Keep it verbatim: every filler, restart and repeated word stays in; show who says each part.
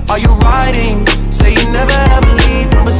Speaker 1: Are you riding? Say you never ever leave from beside